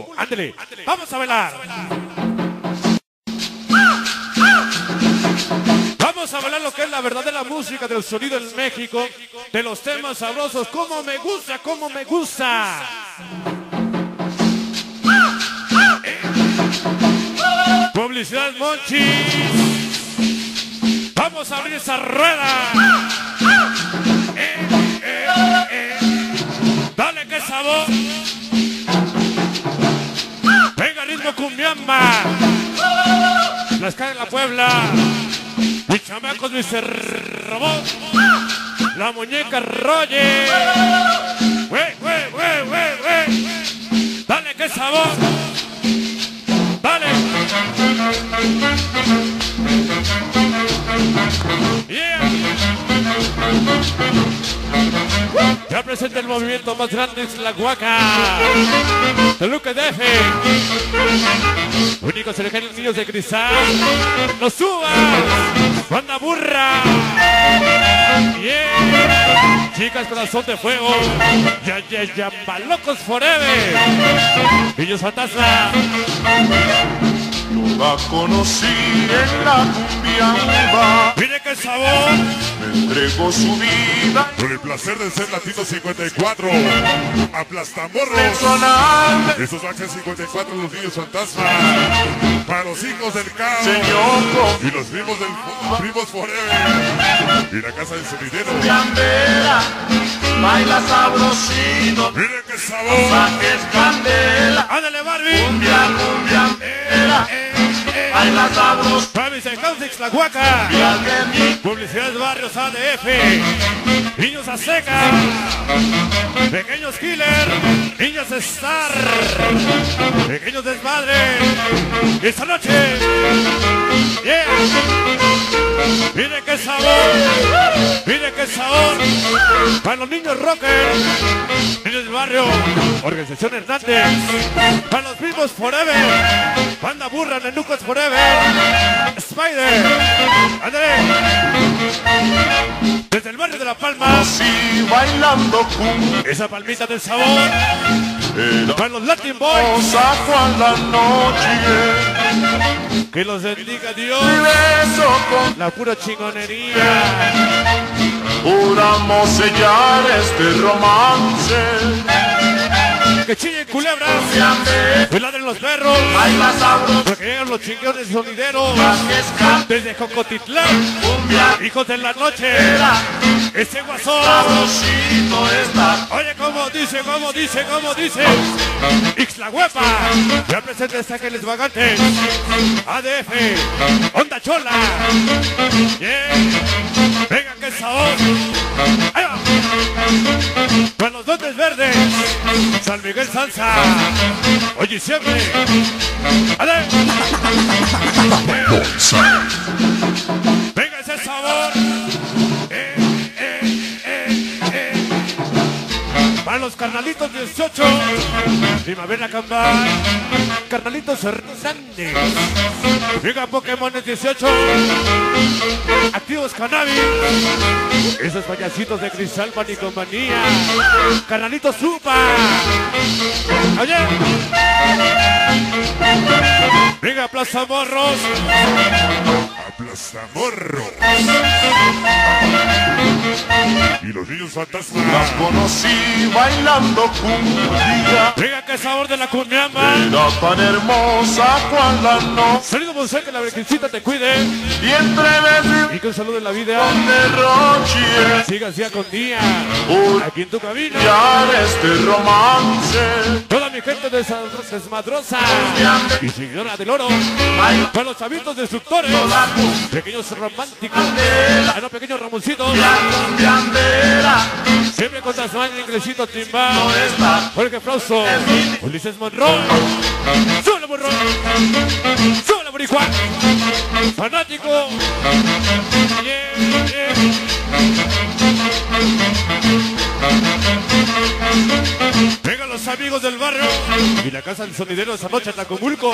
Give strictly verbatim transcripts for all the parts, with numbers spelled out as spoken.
Ándale, vamos a bailar. Vamos a bailar lo que es la verdadera música del sonido en México, de los temas sabrosos. Como me gusta, como me gusta. Publicidad Monchis. Vamos a abrir esa rueda. Eh, eh, eh. Dale que sabor. Venga ritmo cumbiamba. Las cae en la Puebla. Mis chamacos, mister Robot. La muñeca Roger. Wey, wey, wey, wey, wey. Dale que sabor. Dale. Yeah. Ya presenta el movimiento más grande, es la Huaca. Toluca D F. Únicos elegidos niños de cristal. Los subas. Banda burra. Yeah. Chicas corazón de fuego. Ya, ya, ya, malocos forever. Niños fantasma. Yo la conocí en la cumbiamba. Mire qué sabor. Me entregó su vida. Con el placer de ser Latino cincuenta y cuatro. Aplastamorros. Personal. Esos Axel cincuenta y cuatro, los niños fantasma. Para los hijos del caos. Señor. Y los primos del primos forever. Y la casa del sonidero. Candela. Baila sabrosito. Mire qué sabor. Saques candela. Ándale Barbie. Cumbia, cumbia. Eh, eh, eh. Baila sabroso. Travis and Causix, la Huaca. Publicidad Barrios A D F. Niños a seca. Pequeños Killer. Niños Star. Pequeños Desmadre. Esta noche. Yeah. Mire qué sabor. Mire qué sabor. Para los niños rockers. Niños del barrio. Organización Hernández. Para los mismos Forever. Banda burra, Nenucos Forever. Spider. André. Desde el barrio de La Palma. Sí, bailando cumbia. Esa palmita del sabor. Para los Latin Boys. Saco a la noche. Que los bendiga Dios. Beso con La pura chingonería. juramos sellar este romance. Que chillen culebras. Que ladren los perros. Baila sabroso. Porque llegan los chingones sonideros. Desde Jocotitlán. Hijos de la noche. Ese guasón. Sabrosito está. Oye, como dice, como dice, como dice. Ixla Huepa. Ya presenta esta Ángeles Vagantes. A D F. Onda Chola. Yeah. Venga, que sabor. Ahí va. Con los dotes verdes. San Miguel Salsa. Oye, siempre. ¡Ale! Venga ese sabor. Eh, eh, eh, eh. Para los carnalitos dieciocho. Primavera Cambal. Carnalitos Hernández. Venga Pokémon dieciocho. Activos Cannabis. Esos payasitos de cristal, manicomanía. Carnalitos Supa. Oye. Venga Plaza Morros. Aplastamorros. Y los niños fantasmas. Las conocí bailando cumbia. Venga que sabor de la cumbiamba. Era tan hermosa cual la noche. Salido Monse, que la virgencita te cuide. Y entre besos Y que un saludo en la vida. con derroche. Sigas día con día. Uy, Aquí en tu cabina. ya este romance. Toda mi gente des desmadrosa. Y seguidora del oro. Para los chavitos destructores. Pequeños románticos. Ah, no, pequeños ramoncitos. La cumbiandera. Siempre con Tasmania, ingresito timbal. No está. Jorge Frausto. Ulises Monroy. Solo Monroy. Solo Boricua. Fanático. Yeah, yeah. Vengan los amigos del barrio y la casa del sonidero esa noche en Tlacomulco.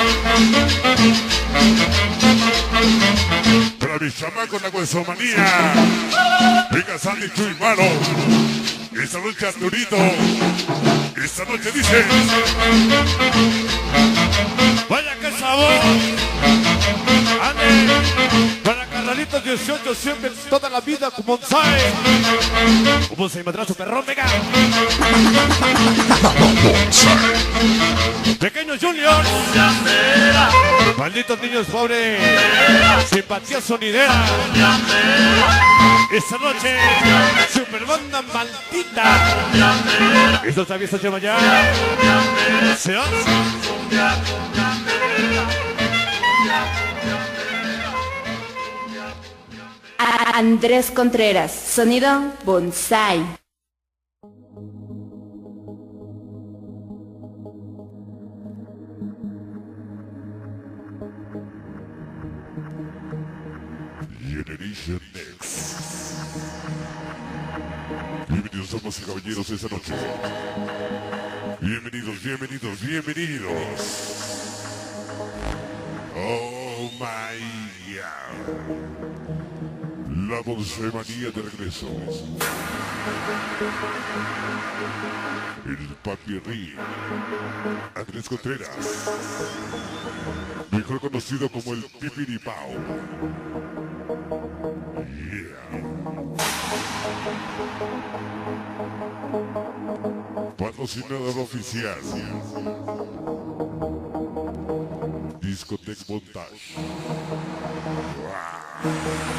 Para mis chamacos la huesomanía. Venga Sandy, tu hermano. Esta noche Arturito. Esta noche dice. favor. Ande. Para Carnalitos dieciocho, siempre toda la vida con bonsai. Un bonsai madrazo perrón, venga. Pequeños Junior. Malditos niños pobres. Simpatía sonidera. Esta noche, super banda maldita. Esto está bien, se ya. Se hace. Andrés Contreras, sonido bonsai. Generation Next. Bienvenidos, damas y caballeros, esta noche. Bienvenidos, bienvenidos, bienvenidos. Oh my God. La Bonsemanía de regreso. El Papi Rí. Andrés Contreras. Mejor conocido como el Pipiripao. Yeah. Patrocinador oficial. Discotech Montage. Wow.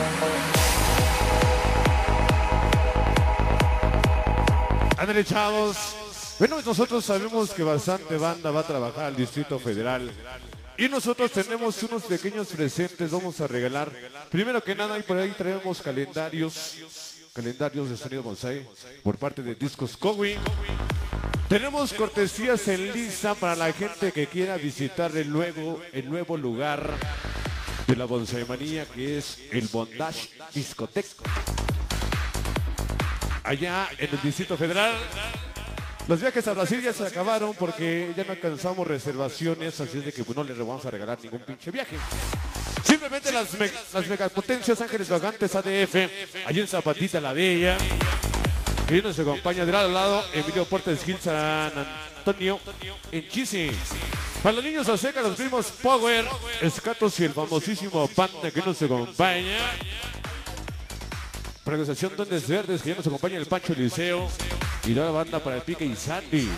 Ándale, chavos. Bueno, nosotros sabemos que bastante banda va a trabajar al Distrito Federal. Y nosotros tenemos unos pequeños presentes, vamos a regalar. Primero que nada, y por ahí traemos calendarios, calendarios de sonido bonsai, por parte de Discos Cowi. Tenemos cortesías en lista para la gente que quiera visitar el nuevo, el nuevo lugar de la Bonsaimanía, que es el Bondage Discoteca. Allá en el Distrito Federal. Los viajes a Brasil ya se acabaron porque ya no alcanzamos reservaciones, así es de que pues, no les vamos a regalar ningún pinche viaje. Simplemente las, me las megapotencias Ángeles Vagantes A D F, allí en Zapatita la Bella. Y nos acompaña de lado a lado Emilio Portes Gil San Antonio en Chisi. Para los niños a seca, los primos Power, Escatos y el famosísimo Panda que nos acompaña. Para la organización Duendes Verdes, que ya nos acompaña el Pancho Liceo. Y la banda para el Pique y Sandy.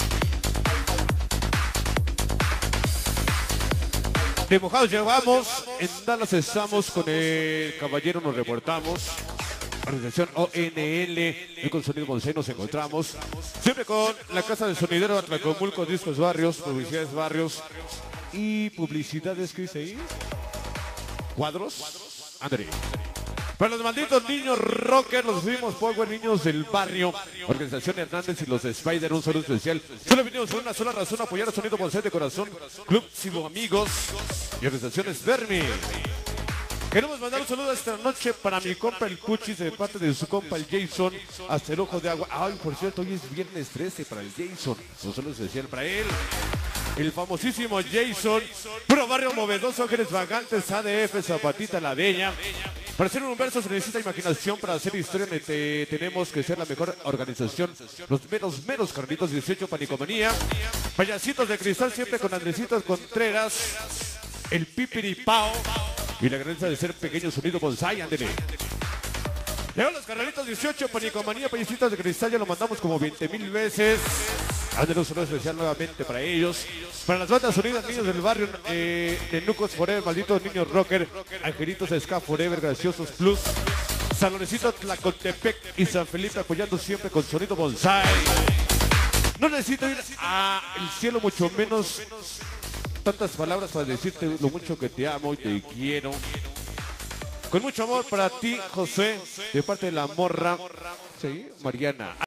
De mojados llevamos, en Dallas estamos con el caballero, nos reportamos. Organización O N L, y con Sonido Bonsai nos encontramos. Siempre con la Casa del Sonidero Atlacomulco, Discos Barrios, Publicidades Barrios y publicidades, ¿qué dice ahí? ¿Cuadros? André. Para los malditos niños rockers, los fuimos Power, niños del barrio, Organización Hernández y los de Spider, un saludo especial. Solo venimos por una sola razón, apoyar a Sonido Bonsai de corazón, Club Cibo Amigos y Organizaciones Vermi. Queremos mandar un saludo esta noche para mi compa el Puchis, de parte de su compa el Jason, hasta el Ojo de Agua. Ay, por cierto, hoy es viernes trece para el Jason, un saludo especial para él. El famosísimo Jason, puro barrio novedoso, Ángeles Vagantes, A D F, Zapatita la Bella. Para hacer un verso se necesita imaginación, para hacer historia te, tenemos que ser la mejor organización. Los meros, meros Carlitos dieciocho, Panicomanía. Payasitos de cristal, siempre con Andresitos Contreras. El Pipiripao. Y la grandeza de ser pequeño sonido bonsai, ándele. Llegan los Carnalitos dieciocho, Panicomanía, Payasitos de cristal, ya lo mandamos como veinte mil veces. Ándale, un saludo especial nuevamente para ellos. Para las bandas unidas, niños del barrio, eh, de Nucos Forever, malditos niños rocker, Angelitos Ska Forever, Graciosos Plus, Saloncito Tlacotepec y San Felipe apoyando siempre con sonido bonsai. No necesito ir al cielo, mucho menos tantas palabras para decirte lo mucho que te amo y te quiero. Con mucho amor para ti, José, de parte de la morra, sí, Mariana.